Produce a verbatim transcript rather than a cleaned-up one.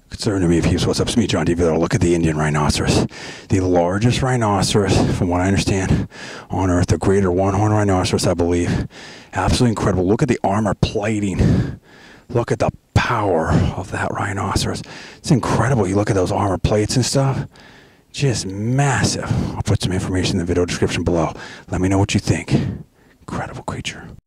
Concerning me, peeps. What's up? It's me, John D. Villarreal. Look at the Indian Rhinoceros. The largest rhinoceros, from what I understand, on Earth. The greater one-horned rhinoceros, I believe. Absolutely incredible. Look at the armor plating. Look at the power of that rhinoceros. It's incredible. You look at those armor plates and stuff. Just massive. I'll put some information in the video description below. Let me know what you think. Incredible creature.